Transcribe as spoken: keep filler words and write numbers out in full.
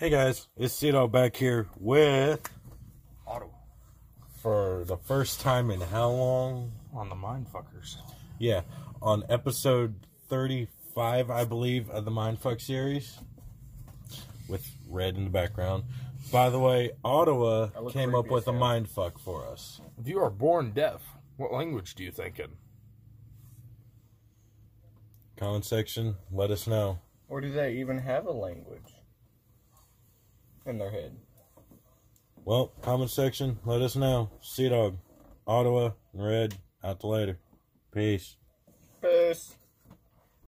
Hey guys, it's Cito back here with Ottawa. For the first time in how long? On the Mindfuckers. Yeah, on episode thirty-five, I believe, of the Mindfuck series. With Red in the background. By the way, Ottawa came up with a Mindfuck for us. If you are born deaf, what language do you think in? Comment section, let us know. Or do they even have a language in their head? Well, comment section, let us know. Sea Dog, Ottawa, and Red, out to later. Peace. Peace.